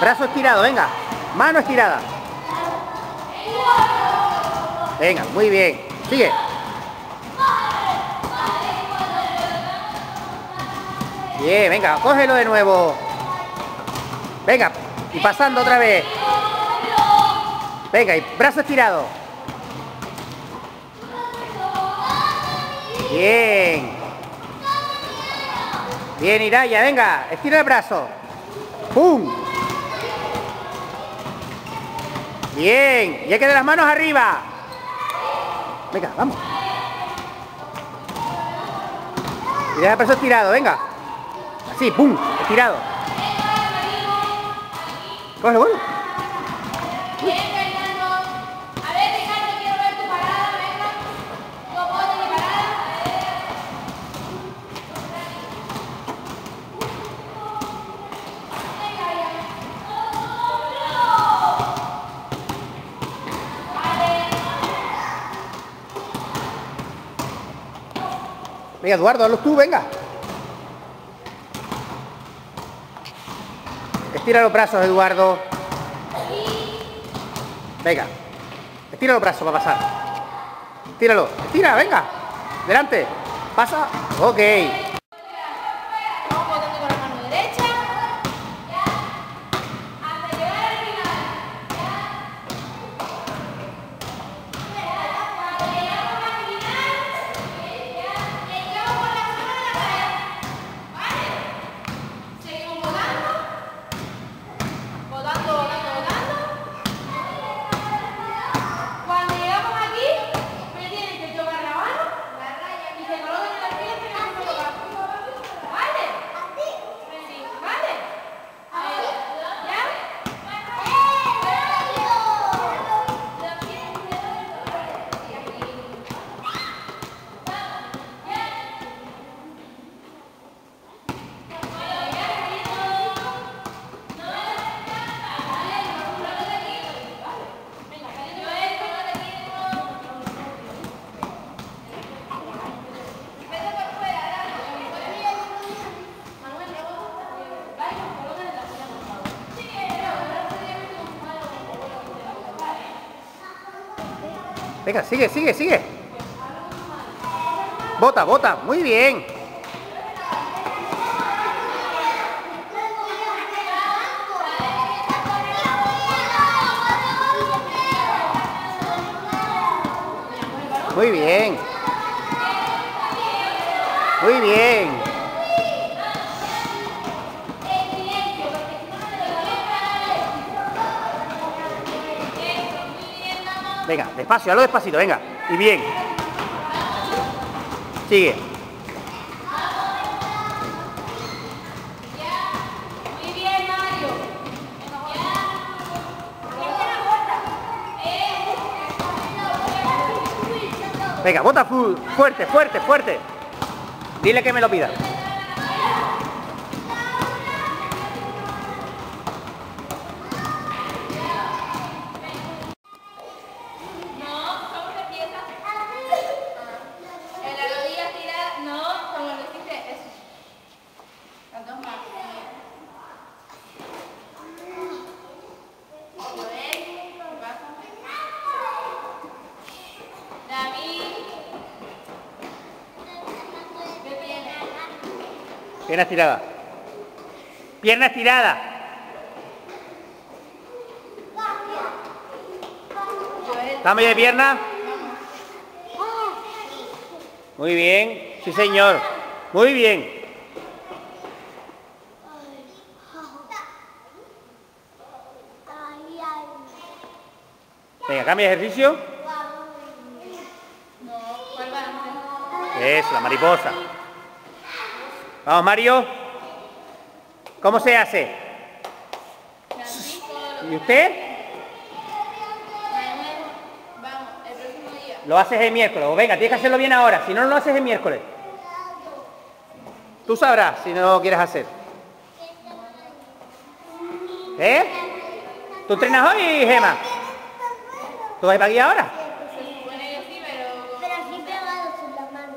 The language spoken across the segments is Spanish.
Brazo estirado, venga. Mano estirada. Venga, muy bien. Sigue. Bien, venga, cógelo de nuevo. Venga, y pasando otra vez. Venga, y brazo estirado. Bien. Bien, Iraya, venga, estira el brazo. ¡Pum! Bien, ya quedan las manos arriba. Venga, vamos. Y deja el brazo estirado, venga. Así, ¡pum! Estirado. Cógelo, bueno. Bien, Fernando. A ver, Ricardo, quiero ver tu parada, venga. Tu apoyo de parada. Venga, Eduardo, hazlo tú, venga. Estira los brazos, Eduardo. Venga. Estira los brazos para pasar. Estíralo. Estira, venga. Delante. Pasa. Ok. Vamos botando con la mano derecha. Hasta llegar al final. Cuando llegamos al final, echamos con la mano en la pared. ¿Vale? Seguimos botando. Botando, botando, botando. Cuando llegamos aquí, me tienes que tocar la mano y se colocan en las pies que vamos a tocar. ¿Vale? Sí, ¿vale? ¿Ya? Venga, sigue, sigue, sigue. Bota, bota. Muy bien. Muy bien. Muy bien. Venga, despacio, hazlo despacito, venga. Y bien. Sigue. Muy bien, Mario. Venga, bota fuerte, fuerte, fuerte. Dile que me lo pida. En la rodilla estirada, no, como lo hiciste, eso. Las dos manos. A ver, ¿qué pasa? David. ¿Qué tienes? Pierna estirada. Pierna estirada. Cambio de pierna. Muy bien. Sí, señor. Muy bien. Venga, cambia de ejercicio. No, ¿cuál va? Eso, la mariposa. Vamos, Mario. ¿Cómo se hace? ¿Y usted? Vamos, el próximo día. Lo haces el miércoles. O venga, tienes que hacerlo bien ahora. Si no, no lo haces el miércoles. Tú sabrás si no lo quieres hacer. ¿Eh? ¿Tú entrenas hoy, Gema? ¿Tú vas para aquí ahora? Se supone que sí, pero... Pero así pegados en la mano.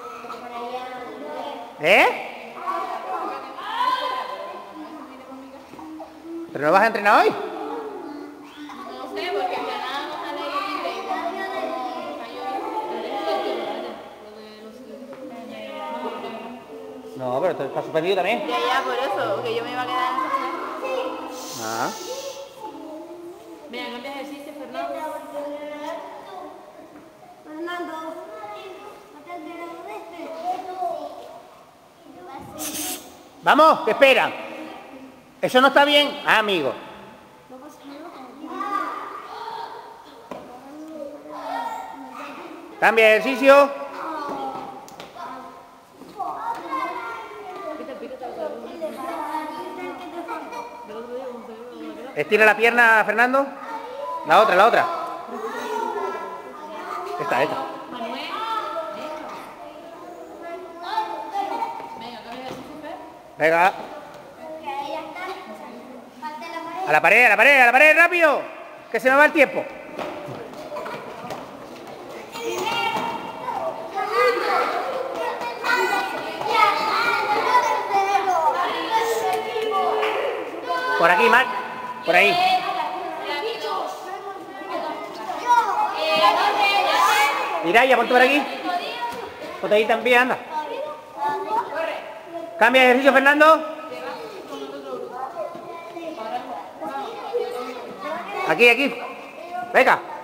¿Eh? ¿Pero no vas a entrenar hoy? No sé, porque entrenábamos al aire libre y como No, pero está suspendido también. ya, por eso, que yo me iba a quedar en esa clase. Ah. Venga, cambia de ejercicio, Fernando. Fernando, no te olvides de este. Vamos, que esperan. Eso no está bien, amigo. No pasa nada. Cambia de ejercicio. Estira la pierna, Fernando. La otra, la otra. Esta. Manuel. Venga, cambia de ejercicio, Fer. Venga. Que ya está. Falta la pared. A la pared, a la pared, a la pared, rápido. Que se me va el tiempo. Por aquí, Marc. Por ahí. Iraya, ponte por aquí. Ponte ahí también, anda. Cambia de ejercicio, Fernando. Aquí. Venga.